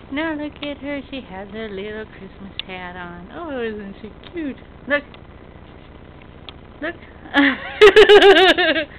Now look at her. She has her little Christmas hat on. Oh, isn't she cute? Look. Look.